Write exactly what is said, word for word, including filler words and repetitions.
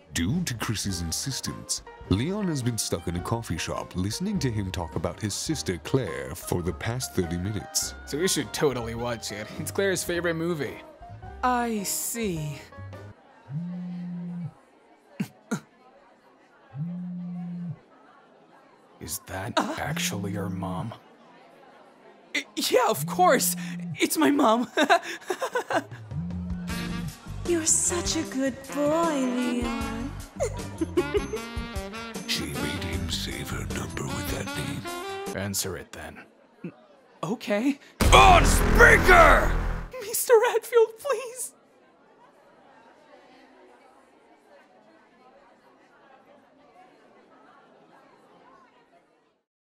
Due to Chris's insistence, Leon has been stuck in a coffee shop listening to him talk about his sister Claire for the past thirty minutes. So you should totally watch it. It's Claire's favorite movie. I see. Is that uh? actually your mom? I yeah, of course. It's my mom. You're such a good boy, Leon. She made him save her number with that name. Answer it then. Okay. On speaker! Mister Redfield, please.